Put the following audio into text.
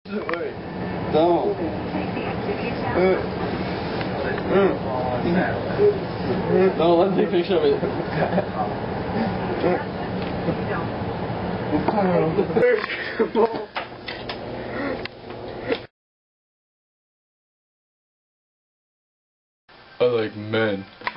Wait. Don't. No, let's take a picture of it. I like men.